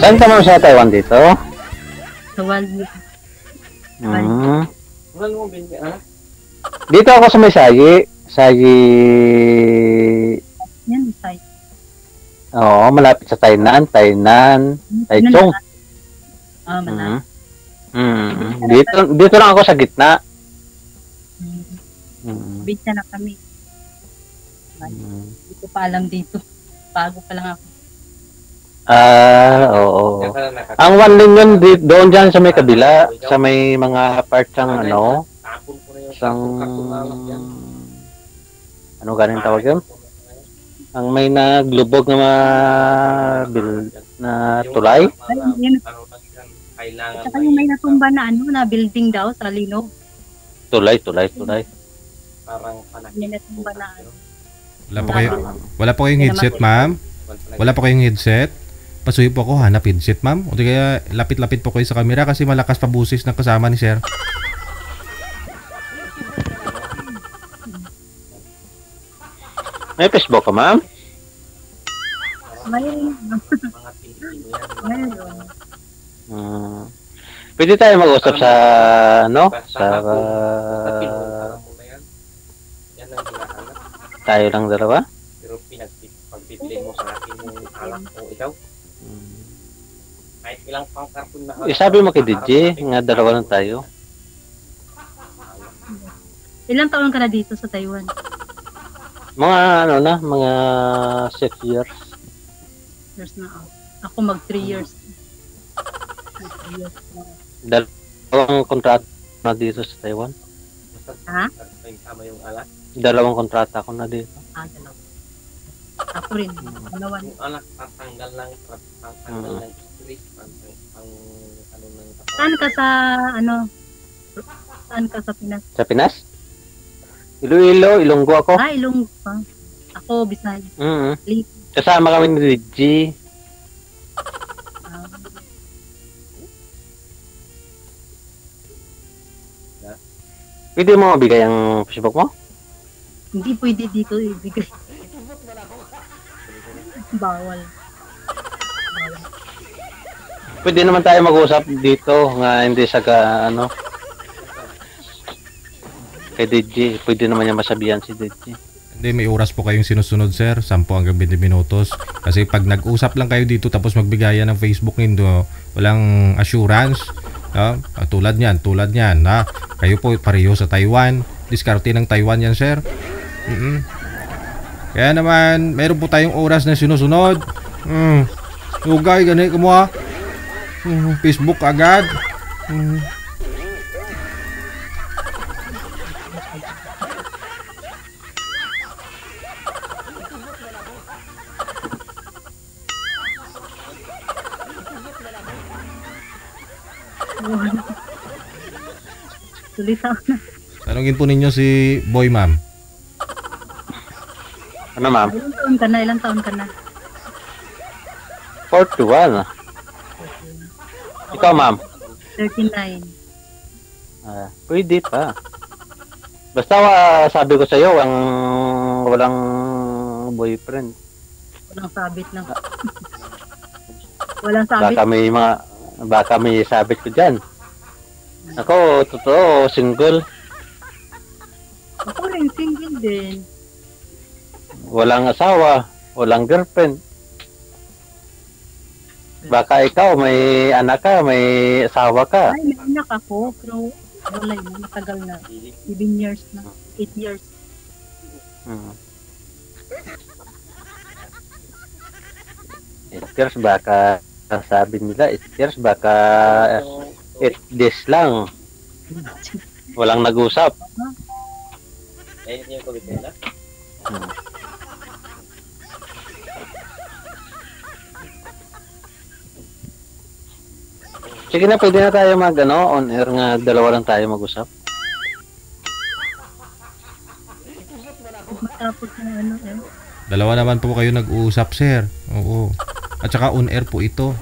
Saan ka ma'am sa Taiwan dito? Sa Waldi. Hmm. Dito ako sa may Sagi. Sagi... Yan, site. Oo, malapit sa Tainan. Taichung. Malapit. Dito lang ako sa gitna. Big na kami. Hindi ko pa alam dito. Bago pa lang ako. Oo. Ang one lane yun, doon dyan sa may kabila, sa may mga part ng ano, ano galing tawag yun? Ang may naglubog na tulay. At saka yung may natumba na ano, na building daw sa Linog. Tulay. May natumba na ano. Wala po kayong headset, ma'am? Wala po kayong headset? Pasuyo po ako, hanap headset, ma'am. O di kaya lapit-lapit po kayo sa camera kasi malakas pa busis ng kasama ni sir. May Facebook ka, ma'am? Mayroon. Pwede tayo mag-usap sa, ano? Tayo lang dalawa? Pero pagpipili mo sa akin yung alak o ikaw. Kahit ilang pang karton na Sabi mo kay DJ, nga dalawa lang tayo. Ilang taon ka na dito sa Taiwan? Mga mga 6 years. Years na ako. Ako mag 3 years. 3 years na. Dalawang kontrata na dito sa Taiwan. Ha? Tama yung alak. Dalawang kontrata ko na dito. Dalawa. Ako rin. Dalawa. Yung alak, tatanggal lang stress, ano ng Saan ka sa, saan ka sa Pinas? Sa Pinas? Iloilo, Ilonggo ako. Ilonggo pa. Ako, Bisaya. Kasama kami ni DJ. Pwede mo mabigay ang Facebook mo? Hindi pwede dito ibigay. Bawal. Pwede naman tayo mag-usap dito nga hindi sa kay DJ. Pwede naman niya masabihan si DJ. Hindi, may oras po kayong sinusunod, sir. 10 hanggang 20 minutos. Kasi pag nag-usap lang kayo dito tapos magbigayan ng Facebook nindo, walang assurance. Tulad niyan. Kayo po pareho sa Taiwan. Diskarte ng Taiwan yan, sir. Kaya naman, mayroon po tayong oras na sinusunod. Lugay, ganit mo ha. Facebook agad. Tulisan na. Tanungin po ninyo si Boy, ma'am. Ano, ma'am? Ilang taon ka na? 41. Ikaw, ma'am? 39. Pwede pa. Basta sabi ko sa'yo, walang boyfriend. Walang sabit na. Walang sabit. Baka may sabit ko dyan. Ako, totoo, single. Ako rin, single din. Walang asawa, walang girlfriend. Baka ikaw, may anak ka, may asawa ka. May anak ako, pero wala yun, matagal na. 7 years na, 8 years. 8 years, baka sabi nila, 8 years, baka 8 days lang. Walang nag-usap. Ayun yung COVID nila. Sige na, pwede na tayo on air nga, dalawa lang tayo mag-usap. Matapos na Dalawa naman po kayo nag-uusap, sir. Oo. At saka on air po ito.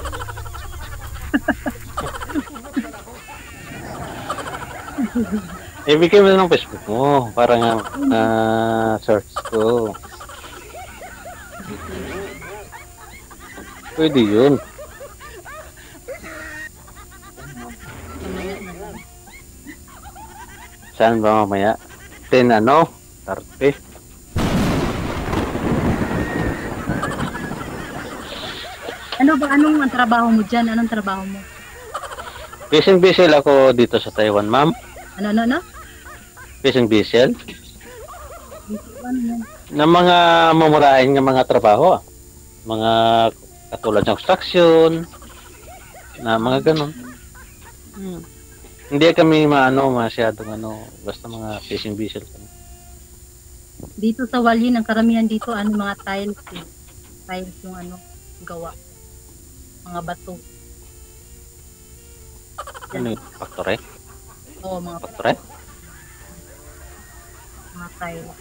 Ibigay mo ng Facebook mo para nga search ko. Pwede yun. Saan ba mamaya? 10 ano? 30. Ano ba, anong ang trabaho mo dyan? Anong trabaho mo? Fishing vessel ako dito sa Taiwan, ma'am. Ano? Fishing vessel. Ano yan? Na mga mamurahin ng mga trabaho. Mga katulad ng construction. Na mga ganun. Hindi kami masyadong basta mga fishing vessel kami. Dito sa Walyin, ang karamihan dito, mga tiles eh. Tiles yung gawa. Mga bato. Ano yung factory? Oo, mga Factory? tiles.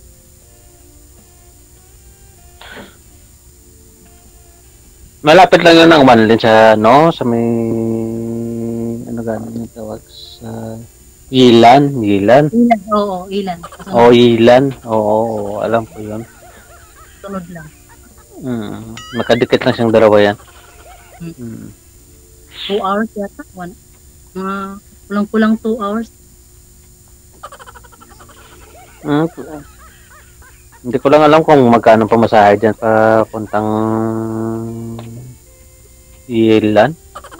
Malapit lang yun ng Manlin sa sa may gano'n yung tawag sa Ilan. Ilan, oo, ilan. O Ilan. Oo, alam ko yun. Sunod lang. Nakadikit lang siyang dalawa yan. 2 hours yata. Kulang-kulang 2 hours. Hindi ko lang alam kung magkano pamasahe dyan papuntang Ilan.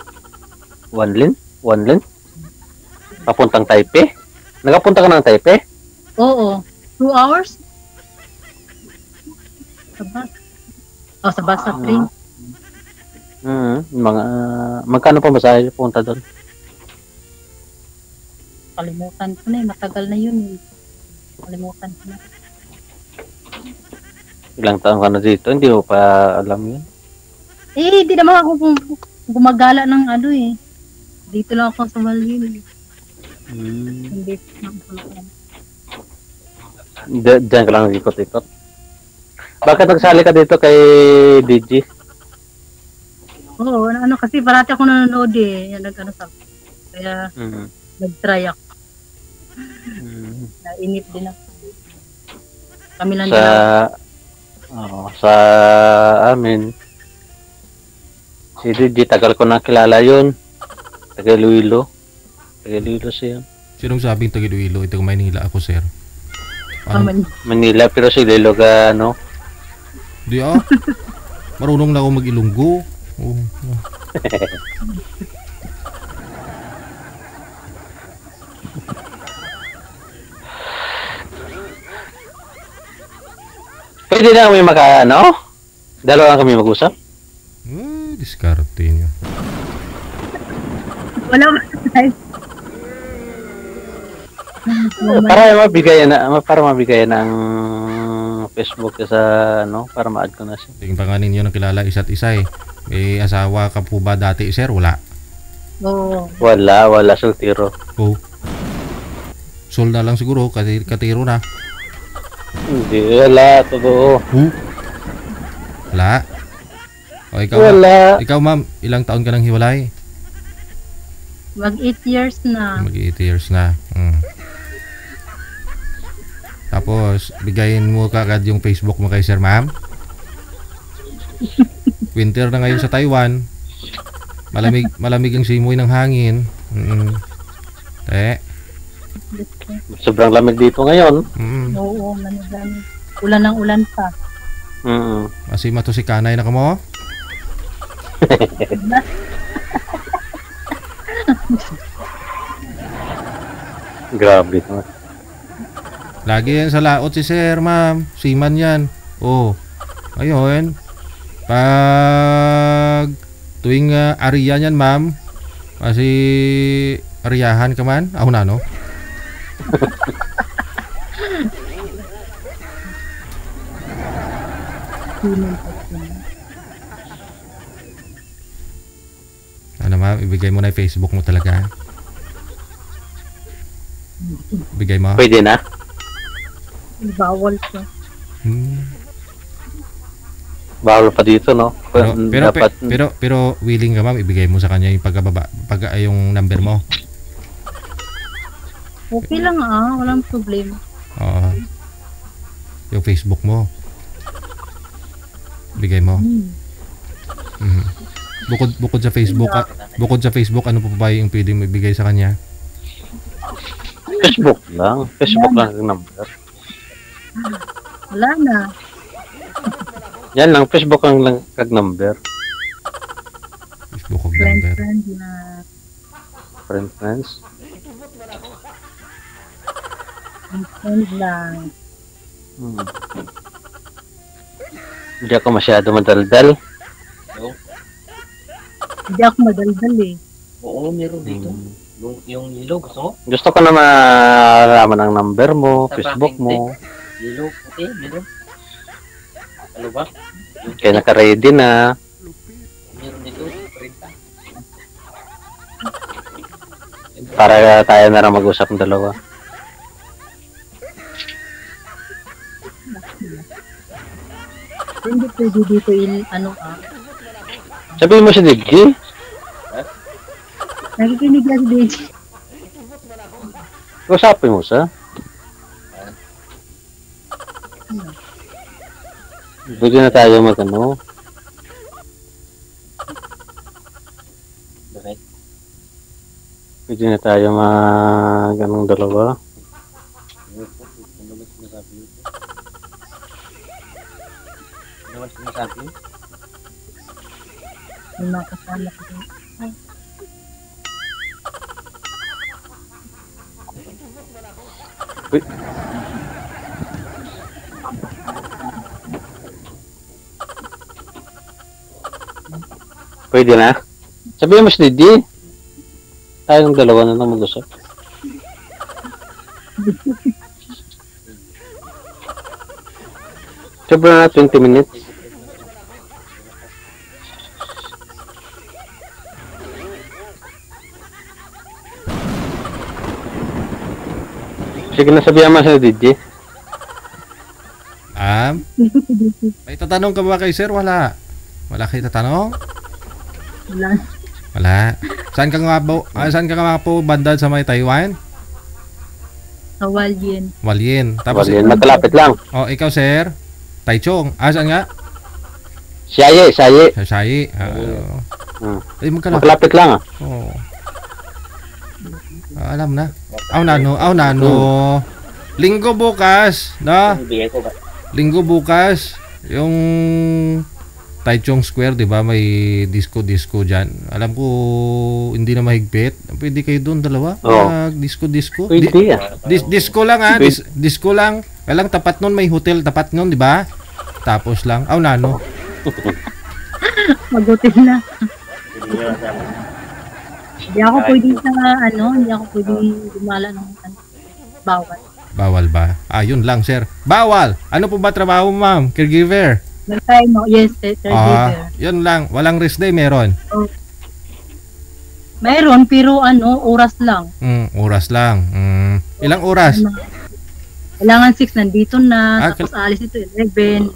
Wanlin? Papuntang Taipei? Nagapunta ka ng Taipei? Oo. 2 hours? Sa bus. Sa bus sa train. Magkano pamasahe punta doon? Kalimutan ko na eh. Matagal na yun eh. Kalimutan ko na. Ilang taon ka na dito? Hindi mo pa alam yun? Di naman ako gumagala ng eh. Dito lang ako sa Walyin. Hindi na ako alam. Diyan ka lang ikot-ikot. Bakit nagsali ka dito kay DJ? Oo, kasi parati ako nanonood eh. Yan Kaya nag-try ako. Nainip din ako. Kami lang sa amin. Si DJ, tagal ko na kilala yun. Taga Iloilo siya. Sinong sabing taga Iloilo? Ito Maynila ako, sir. Manila, pero si Iloilo ka, Di marunong na ako mag-Ilonggo. Pwede na kami dalawa lang kami mag-usap? Diskarte nyo. Wala ba? Para mabigayan ng Facebook sa para ma-add ko na siya. Tingin pa nga ninyo ng kilala isa't isa eh. May asawa ka po ba dati, sir? Wala. Oo. Wala, soltero. Sol na lang siguro, katiro na. Hindi, wala, totoo. Wala. O ikaw, Wala. Ikaw ma'am, ilang taon ka nang hiwalay? Mag 8 years na. Mag 8 years na. Tapos, bigayin mo kagad yung Facebook mo kay sir, ma'am. Winter na ngayon sa Taiwan. Malamig ang simoy ng hangin. Sobrang lamig dito ngayon. Oo, lamig. Ulan ng ulan pa. Kasi matusikanay na ka mo. Grabe naman. Lagi yan sa laot si sir, ma'am. Seaman yan. Ayun. Pag tuwing ariya niyan, ma'am. Kasi ariyahan ka man. Ako na, no? Ano, ma'am? Ibigay mo na yung Facebook mo talaga. Ibigay mo. Pwede na? Bawal pa. Bawal pa dito, no? Pero willing ka, ma'am, ibigay mo sa kanya yung yung number mo. Okay lang walang problema. Yung Facebook mo. Bigay mo. Bukod sa Facebook, ano pa ba yung pwedeng ibigay sa kanya? Facebook lang. Facebook lang ang number. Wala na. Yan lang, Facebook ang lang kag number. Facebook og Friend, number. friend na. Friends. Friend lang. Hmm. Hindi ako masyado madaldal. No? Hindi ako madaldal eh. Oo, meron dito. Hmm. Yung yellow, gusto mo? Gusto ko na malaman ang number mo, Sa Facebook bakit, mo. Yellow, puti, meron. Ano ba? Kaya naka-ready na. Meron dito, 30. Para tayo na lang mag-usap ng dalawa. Hindi pwede dito Sabihin mo si Diggy. nakikinig lang si Deji. Usapin mo sa. Pwede na tayo mag-ano. Bakit? Pwede na tayo mag-anong dalawa. Ano ba sinasabi mo? Ano ba sinasabi mo? May mga kasama ko. Pwede na. Sabihin mo si Diggy. Tayong dalawa na lang mag-usap. Sobra na 20 minutes. Sige na, sabihan mo si Diggy. May tatanong ka ba kay sir? Wala. Wala kayo tatanong? Wala. Wala. Saan ka nga po banda sa may Taiwan? Sa Walien. Walien. Tapos, Wala yan, magkalapit lang. oh, ikaw sir? Taichung. Saan nga? Siyaye. Sasayi. Ay, magkalapit. Magkalapit lang ah. Oh. Alam na. Aw nano. Linggo bukas, no? Bigay ko ba? Linggo bukas, yung Taichung Square, 'di ba? May disco diyan. Alam ko hindi na mahigpit. Pwede kayo doon dalawa? Oo. Disco. Pwede ah. Disco lang disco lang. Walang tapat nun, may hotel tapat nun, 'di ba? Tapos lang. Aw nano. Magutin na. Hindi ako pwede sa hindi ako pwede gumala ng bawal. Bawal ba? Yun lang, sir. Bawal. Ano po ba trabaho mo, ma'am? Caregiver. May time mo, yes, caregiver. Yun lang. Walang rest day meron. Mayroon, pero oras lang. Oras lang. Ilang oras? Kailangan 6 nandito na, Ah, tapos alis ito 11.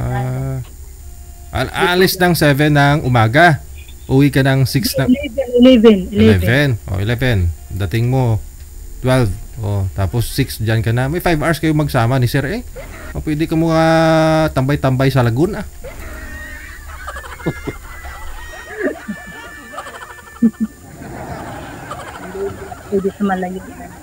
Alis ng 7 ng umaga. Uwi ka ng 6 ng 11. 11. Dating mo 12. Tapos 6 dyan ka na. May 5 hours kayo magsama ni sir eh. Pwede ka mga tambay-tambay sa lagoon ah. Pwede sa malayo.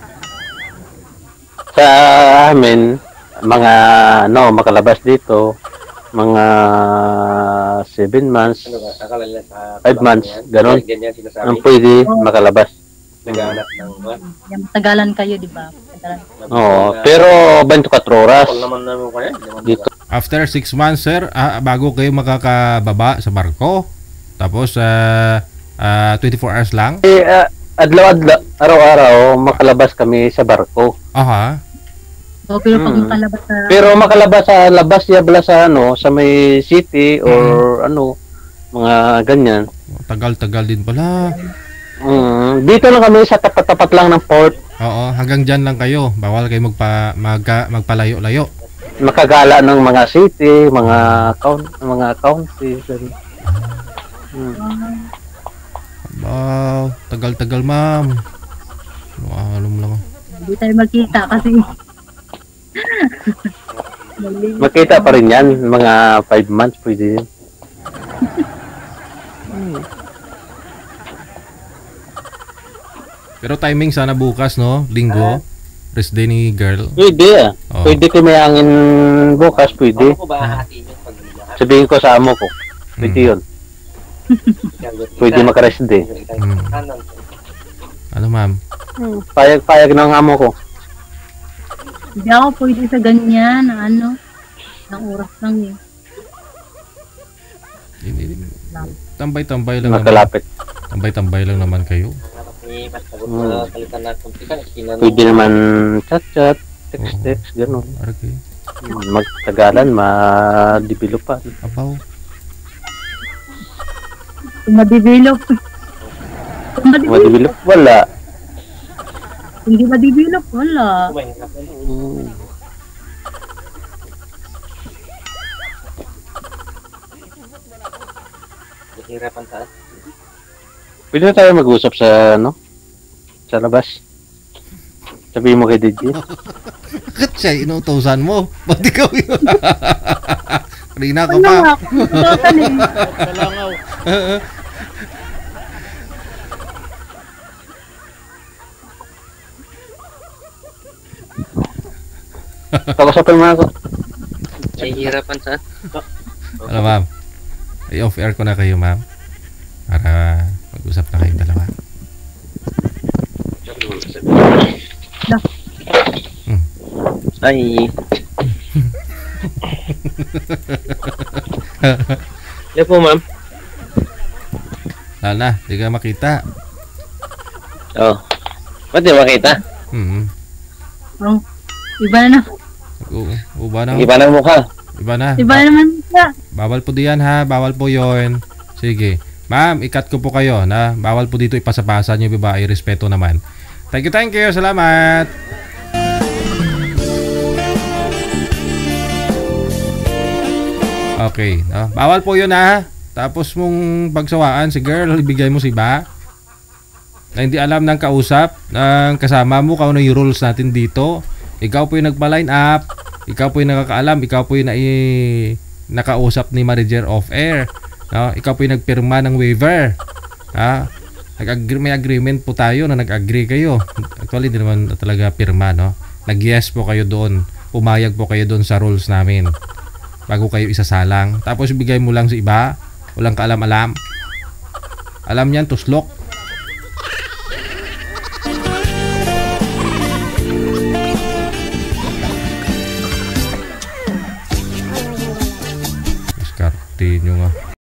Sa amin, mga makalabas dito, mga 7 months, Ano ba? Akala nila sa 5 months, ganon. Ganyan sinasabi. ang pwede makalabas. Naghahanap ng Yan, matagalan kayo, di ba? Matagalan. Oo, pero 24 oras Kung naman namin ko yan. dito. After 6 months sir, bago kayo makakababa sa barko. Tapos 24 hours lang. Adlaw-adlaw, araw-araw, makalabas kami sa barko. Aha. Pero pag makalabas sa... Pero makalabas sa labas yabla sa sa may city or mga ganyan. Tagal-tagal din pala. Dito lang kami sa tapat-tapat lang ng port. Oo, hanggang dyan lang kayo. Bawal kayo magpalayo-layo. Makagala ng mga city, mga county. Ganun. Wow, tagal-tagal ma'am. Alam lang. Hindi tayo magkita kasi... Makita pa rin yan, mga 5 months pwede yun. Pero timing sana bukas, no? Linggo. Rest day ni girl. Pwede ah. Oh. Pwede ko may hangin bukas, pwede. Ano po ba hatiin yung pag-lahat? Sabihin ko sa amo ko. Pwede yun. Pwede makarest day. Ano ma'am? Payag ng amo ko. Hindi ako pwede sa ganyan, na ano, ng oras lang eh. Tambay-tambay lang naman. Magkalapit. Tambay-tambay lang naman kayo. Pwede naman chat-chat, text-text, gano'n. Okay. Magtagalan, ma-develop pa. Apaw. Kung ma-develop. Kung ma-develop. Ma-develop, wala. Hindi ma-develop, wala. Hirapan saan? Pwede na tayo mag-usap sa, ano? Sa labas. Sabihin mo kay DJ. Bakit siya inuutosan mo? Ba't ikaw yun? Kanina ka Wala pa. nga, kung tutusan eh. Kalangaw. Kakusapin mo ako. Hirapan saan? Ano ma'am? I-off air ko na kayo ma'am. Para mag-usap na kayong dalawa. Ay. Yan po ma'am. Lalo na, di ka makita. Oh. Ba't di makita? Oh, iba na. Uba na. Iba ng mukha. Iba na. Iba naman siya. Bawal po diyan ha. Bawal po yon. Sige. Ma'am, ikat ko po kayo na bawal po dito ipasapasa niyo babae. Respeto naman. Thank you. Salamat. Okay. Bawal po yun ha. Tapos mong pagsawaan si girl, ibigay mo si ba? Na hindi alam ng kausap, ng kasama mo, kung ano yung rules natin dito. Ikaw po yung nagpa-line up. Ikaw po yung nakakaalam. Ikaw po yung nakausap ni manager off-air. No? Ikaw po yung nagpirma ng waiver. May agreement po tayo na nag-agree kayo. Actually, hindi naman talaga pirma. No? Nag-yes po kayo doon. Pumayag po kayo doon sa rules namin. Bago kayo isasalang. Tapos bigay mo lang sa iba. Walang kaalam-alam. Alam niyan, tuslok.